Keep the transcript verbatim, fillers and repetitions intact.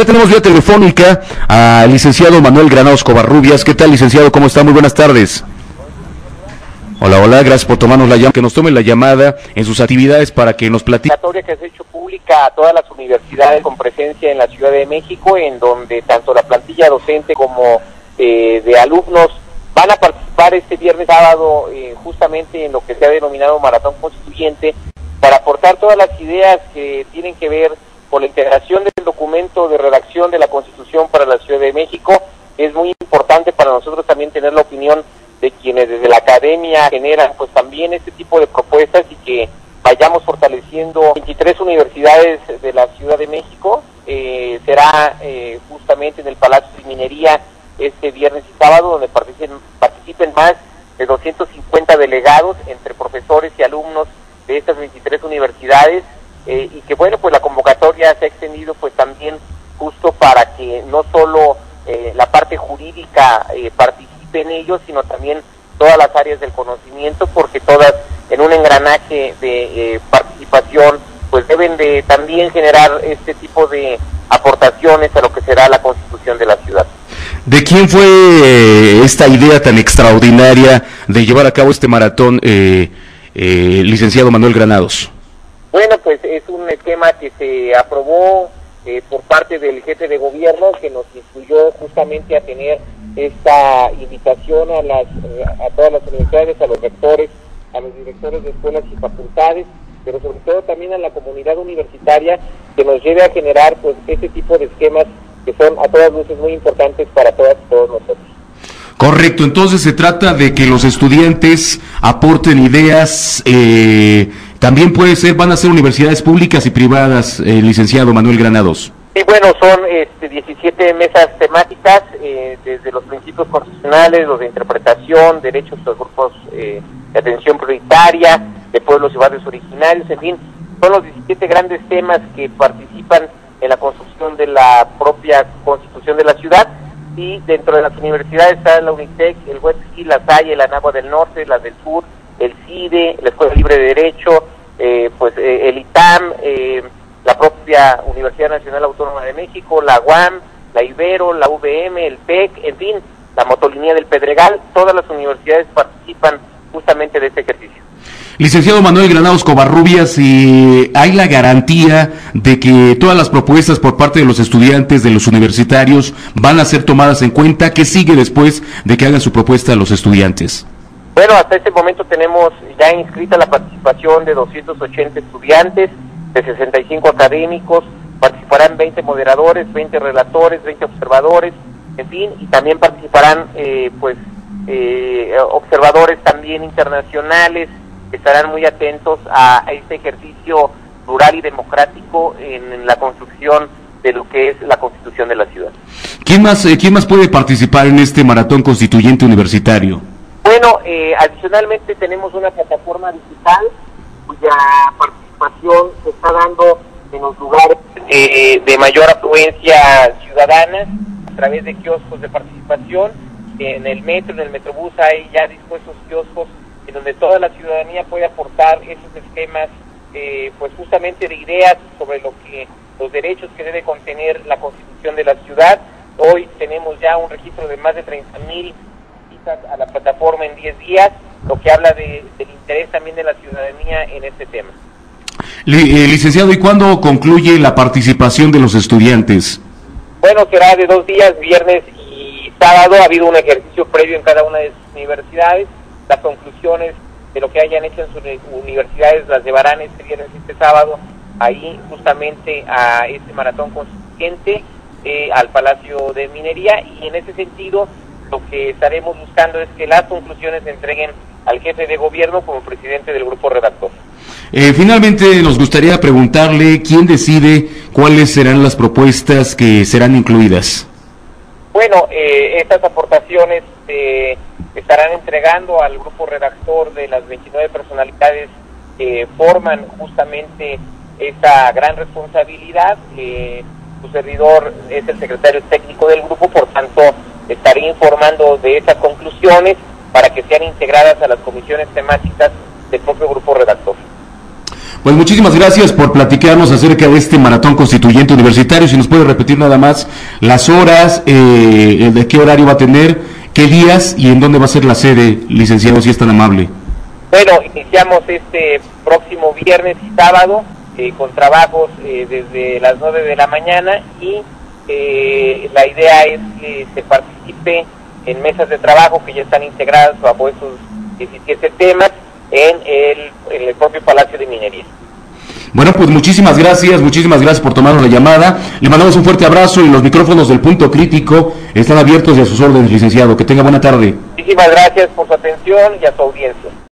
Ya tenemos vía telefónica al licenciado Manuel Granados Covarrubias. ¿Qué tal, licenciado? ¿Cómo está? Muy buenas tardes. Hola, hola, gracias por tomarnos la llamada, que nos tome la llamada en sus actividades para que nos platique. La convocatoria que se ha hecho pública a todas las universidades con presencia en la Ciudad de México, en donde tanto la plantilla docente como eh, de alumnos van a participar este viernes sábado eh, justamente en lo que se ha denominado Maratón Constituyente, para aportar todas las ideas que tienen que ver con la integración del documento de redacción de la Constitución para la Ciudad de México. Es muy importante para nosotros también tener la opinión de quienes desde la academia generan pues también este tipo de propuestas, y que vayamos fortaleciendo veintitrés universidades de la Ciudad de México. Eh, será eh, justamente en el Palacio de Minería este viernes y sábado, donde participen, participen más de doscientos cincuenta delegados entre profesores y alumnos de estas veintitrés universidades, eh, y que bueno, pues la convocatoria se ha extendido pues también justo para que no solo eh, la parte jurídica eh, participe en ellos, sino también todas las áreas del conocimiento, porque todas en un engranaje de eh, participación pues deben de también generar este tipo de aportaciones a lo que será la Constitución de la ciudad. ¿De quién fue eh, esta idea tan extraordinaria de llevar a cabo este maratón, eh, eh, licenciado Manuel Granados? Bueno, pues es un esquema que se aprobó eh, por parte del jefe de gobierno, que nos instruyó justamente a tener esta invitación a las a todas las universidades, a los rectores, a los directores de escuelas y facultades, pero sobre todo también a la comunidad universitaria, que nos lleve a generar pues este tipo de esquemas que son a todas luces muy importantes para todas y todos nosotros. Correcto, entonces se trata de que los estudiantes aporten ideas, eh, también puede ser, van a ser universidades públicas y privadas, eh, licenciado Manuel Granados. Sí, bueno, son este, diecisiete mesas temáticas, eh, desde los principios constitucionales, los de interpretación, derechos de los grupos eh, de atención prioritaria, de pueblos y barrios originarios, en fin, son los diecisiete grandes temas que participan en la construcción de la propia Constitución de la ciudad. Y dentro de las universidades está la UNITEC, el UEPSI, la Salle, la Anáhuac del Norte, la del Sur, el CIDE, la Escuela Libre de Derecho, eh, pues eh, el ITAM, eh, la propia Universidad Nacional Autónoma de México, la UAM, la Ibero, la U V M, el T E C, en fin, la Motolinía del Pedregal. Todas las universidades participan justamente de este ejercicio. Licenciado Manuel Granados Covarrubias, ¿y hay la garantía de que todas las propuestas por parte de los estudiantes, de los universitarios, van a ser tomadas en cuenta? ¿Qué sigue después de que hagan su propuesta los estudiantes? Bueno, hasta este momento tenemos ya inscrita la participación de doscientos ochenta estudiantes, de sesenta y cinco académicos, participarán veinte moderadores, veinte relatores, veinte observadores, en fin, y también participarán eh, pues eh, observadores también internacionales, que estarán muy atentos a, a este ejercicio plural y democrático en, en la construcción de lo que es la Constitución de la ciudad. ¿Quién más, eh, quién más puede participar en este maratón constituyente universitario? Bueno, eh, adicionalmente tenemos una plataforma digital cuya participación se está dando en los lugares eh, de mayor afluencia ciudadana, a través de kioscos de participación. En el metro, en el Metrobús hay ya dispuestos kioscos en donde toda la ciudadanía puede aportar esos esquemas, eh, pues justamente de ideas sobre lo que los derechos que debe contener la Constitución de la ciudad. Hoy tenemos ya un registro de más de treinta mil visitas a la plataforma en diez días, lo que habla de, del interés también de la ciudadanía en este tema. Li, eh, licenciado, ¿y cuándo concluye la participación de los estudiantes? Bueno, será de dos días, viernes y sábado. Ha habido un ejercicio previo en cada una de sus universidades. Las conclusiones de lo que hayan hecho en sus universidades las llevarán este viernes y este sábado ahí justamente a este maratón constituyente, eh, al Palacio de Minería, y en ese sentido lo que estaremos buscando es que las conclusiones se entreguen al jefe de gobierno como presidente del grupo redactor. Eh, finalmente nos gustaría preguntarle quién decide cuáles serán las propuestas que serán incluidas. Bueno, eh, estas aportaciones se eh, estarán entregando al grupo redactor de las veintinueve personalidades que forman justamente esta gran responsabilidad. Eh, su servidor es el secretario técnico del grupo, por tanto estaré informando de esas conclusiones para que sean integradas a las comisiones temáticas del propio grupo redactor. Pues muchísimas gracias por platicarnos acerca de este maratón constituyente universitario. Si nos puede repetir nada más las horas, eh, de qué horario va a tener, qué días y en dónde va a ser la sede, licenciado, si es tan amable. Bueno, iniciamos este próximo viernes y sábado eh, con trabajos eh, desde las nueve de la mañana y eh, la idea es que se participe en mesas de trabajo que ya están integradas bajo esos diecisiete temas en el, en el propio Palacio de Minería. Bueno, pues muchísimas gracias, muchísimas gracias por tomarnos la llamada. Le mandamos un fuerte abrazo y los micrófonos del Punto Crítico están abiertos y a sus órdenes, licenciado. Que tenga buena tarde. Muchísimas gracias por su atención y a su audiencia.